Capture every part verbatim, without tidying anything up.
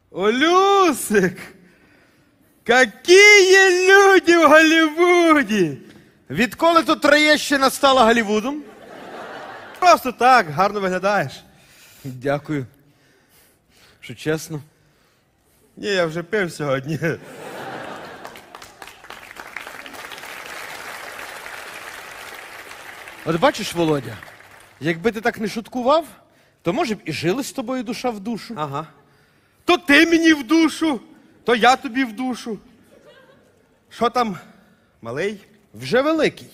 Олюсик! Какие люди в Голлівуді! Відколи тут Троєщина стала Голлівудом? Просто так, гарно виглядаєш. Дякую. Що чесно? Ні, я вже пив сьогодні. От бачиш, Володя, якби ти так не шуткував, то, може б, і жили з тобою душа в душу. Ага. То ти мені в душу, то я тобі в душу. Що там, малий? Вже великий.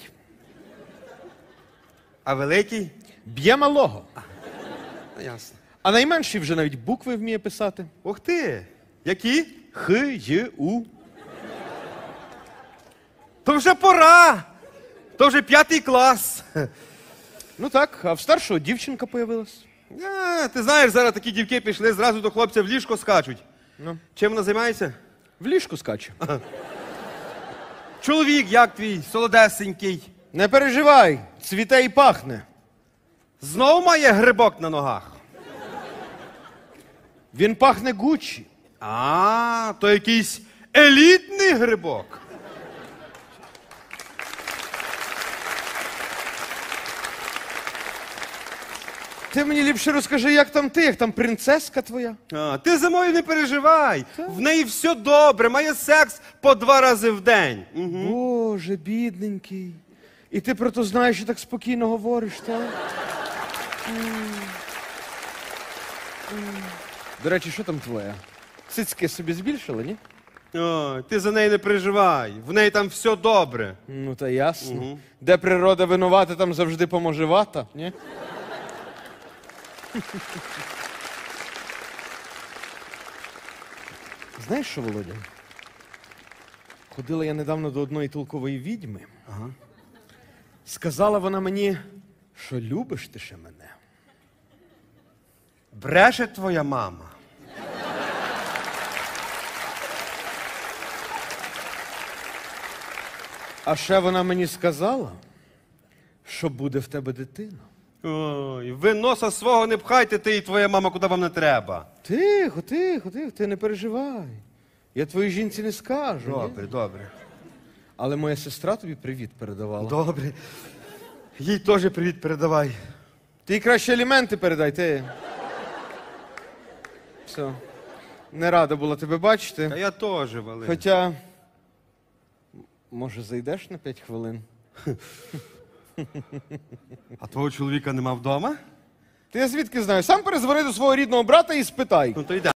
А великий? Б'є малого. Ну, ясно. А найменший вже навіть букви вміє писати. Ух ти! Які? Х, Й, У. То вже пора! То вже п'ятий клас. Ну так, а в старшого дівчинка появилась. А, ти знаєш, зараз такі дівки пішли, зразу до хлопця в ліжко скачуть. Ну. Чим вона займається? В ліжку скаче. Чоловік, як твій, солодесенький. Не переживай, цвіте і пахне. Знов має грибок на ногах. Він пахне Гуччі. А, то якийсь елітний грибок. Ти мені ліпше розкажи, як там ти, як там принцеска твоя. А, ти за мною не переживай. В неї все добре, має секс по два рази в день. Мгм. Боже, бідненький. І ти про то знаєш і так спокійно говориш, так? До речі, що там твоя? Цицьки собі збільшили, ні? Ой, ти за неї не переживай. В неї там все добре. Ну, та ясно. Мгм. Де природа винувата, там завжди поможе вата, ні? Знаєш що, Володя? Ходила я недавно до одної толкової відьми. Ага. Сказала вона мені, що любиш ти ще мене. Бреше твоя мама. А ще вона мені сказала, що буде в тебе дитина. Ой, ви носа свого не пхайте, ти і твоя мама, куди вам не треба. Тихо, тихо, тихо, ти не переживай. Я твоїй жінці не скажу. Ні? Добре, добре. Але моя сестра тобі привіт передавала. Добре. Їй теж привіт передавай. Ти їй краще аліменти передай, ти. Все. Не рада була тебе бачити. Та я теж, Валерій. Хоча, м, може, зайдеш на п'ять хвилин? А твого чоловіка нема вдома? Ти я звідки знаю? Сам перезвони до свого рідного брата і спитай. Ну то йде.